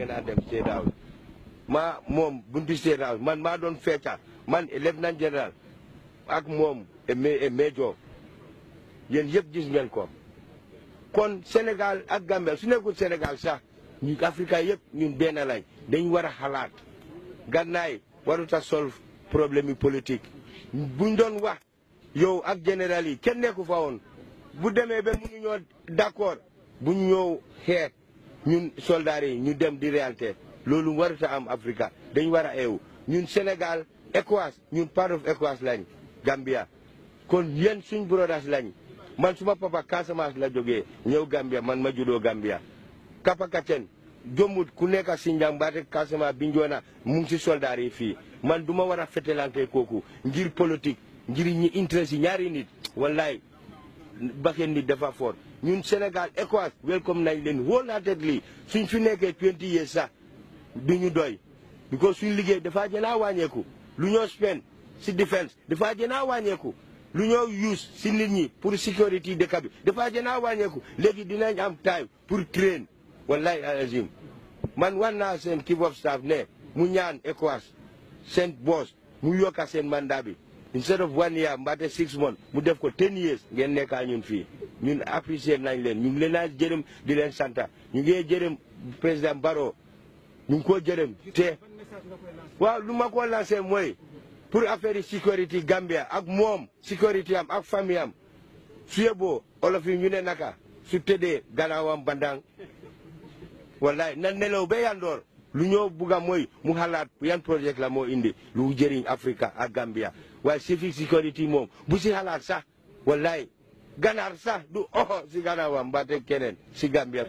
ngeen a dem State House ma moom buntu State House man maa doon fecca man lieutenant général ak moom major yéen yëpp gis ngeen ko kon Sénégal ak Gambia su nekkul Sénégal sax ñu Afrique yëpp ñun benn lañ dañ war a xalaat Gannaay warut a solve problème yi politique buñ doon wax yow ak général yi kenn nekku fa woon bu demee ba mënuñoo d'accord buñ ñëw xeet ñun soldats yi ñu dem di réalité loolu warut a am Afrique dañ war a eewu ñun Sénégal ECOWAS ñun part of ECOWAS lañ Gambia kon yéen suñ brothers lañ man suma papa Casamance la jógee ñëw Gambia man ma juddoo Gambia Kapa Katen jomut ku nekk si njàmbaate Casamance Bignona mu ngi si soldats yi fii man du ma war a fetelante kooku ngir politique ngir ñi intérêt si ñaari nit wallaay bakeen nit dafa fort ñun Sénégal ECOWAS welcome nañ leen wholeheartedly suñ fi nekkee 20 years sax du ñu doy because suñ liggéey dafa gën a wàññeeku lu ñoo spend si défense dafa gën a wàññeeku lu ñoo use si nit ñi pour sécurité dëkk bi dafa gën a wàññeeku léegi dinañ am time pour train wallahi alazim man war naa seen chief of staff ne mu ñaan ECOWAS seen boss mu yokka seen mandat bi instead of 1 year mbaate 6 months mu def ko 10 years ngeen nekkaa ñun fii ñun apprécier nañ leen ñu ngi leen a jërëm di leen santa ñu ngi jërëm président Barrow ñu ngi ko jërëm te waaw lu ma ko lancé mooy pour affaire yi sécurité Gambia ak moom sécurité am ak famille am su yeboo olof yi ñu ne naka su tëddee gannaawam bandang wallaay na nelaw ba yandoor lu ñoo bugga mooy mu xalaat yan projet la moo indi lu jëriñ Afrique ak Gambia waaye civic sécurité moom bu si xalaat sax wallaay ganaar sax du oxo si gannaawam mbaate keneen si Gambia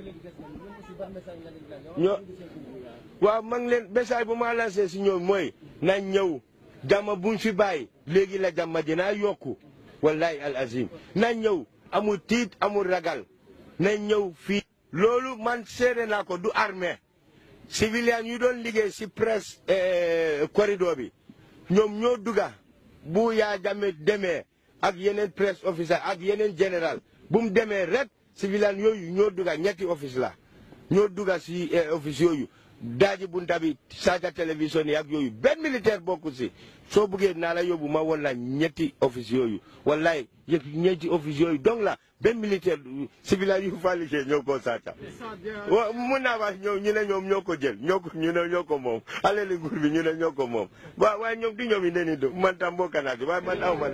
ñoo waaw ma ngi leen message bu ma lancé si ñoom mooy nañ ñëw jàmm buñ fi bàyyi léegi la jàmm dinaa yokku wallahi al azim nañ ñëw amul tiit amul ragal nañ ñëw fii loolu man seede naa ko du armée civilian yu doon liggéey si presse corridor bi ñoom ñoo dugga bu yaa jame demee ak yeneen presse officer ak yeneen général bu mu demee rek civilian yooyu ñoo dugga ñetti office la ñoo dugga si office yooyu daaji bunta bi saaga télévision yi ak yooyu benn militaire bokku si soo buggee naa la yóbbu ma woon la ñetti office yooyu wallaay ñetti office yooyu donc la benn militaire civilian yu fa liggéey ñoo ko saata wa mun naa wax ñoom ñu ne ñoom ñoo ko jël ñu ne ñoo ko moom alali nguur bi ñu ne ñoo ko moom waaye ñoom di ñoom yi ne ni do man tam bokk naa ci waaye man aw man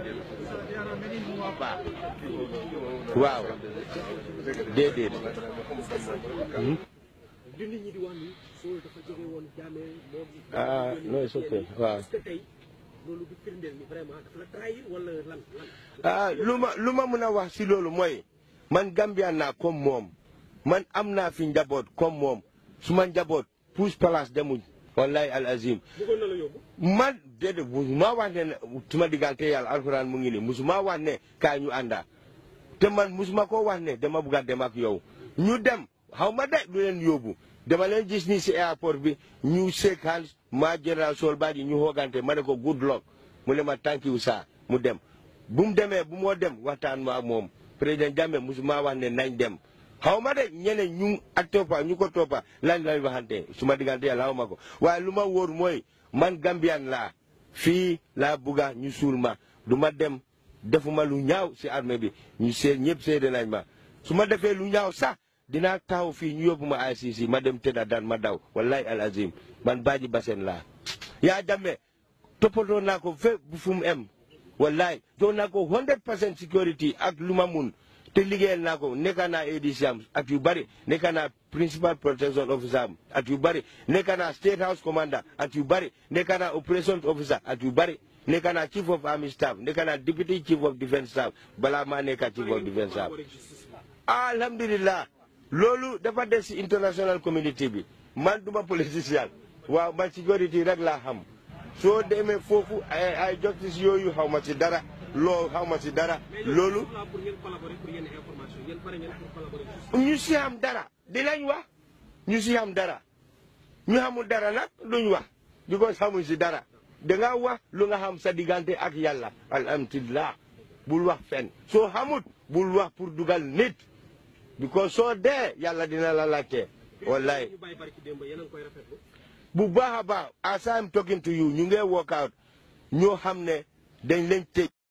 waaw déedéet non c'est ok waaw lu ma mën a wax si loolu mooy man Gambian naa comme moom man am naa fi njaboot comme moom su ma njaboot pousse place demuñ wallahi al azim man déedéet musuma wax ne suma diggante yàlla alxuraan mu ngi ni musuma wax ne kaay ñu ànda te man musuma ko wax ne dama bugg a dem ak yow ñu dem xaw ma de du leen yóbbu dama leen gis ni si airport bi ñu shake hands ma général Sol Badji ñu xoogante ma ne ko good luck mu ne ma thank you sir mu dem bu mu demee bu moo dem waxtaan ma ak moom président Jammeh musuma wax ne nañ dem xaw ma de ñeneen ñu ak toppa ñu ko toppa lañ waxante suma diggante yàlla xaw ma ko waaye lu ma wóor mooy man Gambian laa fii laa bugga ñu suul ma du ma dem defuma lu ñaaw si armée bi ñu seet ñëpp seede nañ ma su ma defee lu ñaaw sax dinaa taxaw fii ñu yóbbu ma ICC ma dem tëdda daan ma daw wallahi al azim man Badji Bassène laa yaa Jammeh toppatoo naa ko fépp fu mu em wallahi jox naa ko 100% sécurité ak lu ma mun te liggéeyal naa ko nekk naa ADC am at yu bari nekk naa principal protection officer am at yu bari nekk naa state house commander at yu bari nekk naa operations officer at yu bari nekk naa chief of army staff nekk naa deputy chief of defence staff balaa maa nekk chief of defence staff alhamdulillah loolu dafa des si international community bi man duma politicien waaw man sécurité rek laa xam soo demee foofu ay justice yooyu xaw ma si dara loo xaw ma si dara loolu ñu si am dara dinañ wax ñu si am dara ñu xamul dara nag duñ wax because xamuñ si dara danga wax lu nga xam sa diggante ak yàlla alhamdulillah bul wax fen soo xamut bul wax pour dugal nit because soo dee yàlla dina la laajte wallaay bu baax a baax as I'm talking to you ñu ngi work out ñoo xam ne dañ leen tëj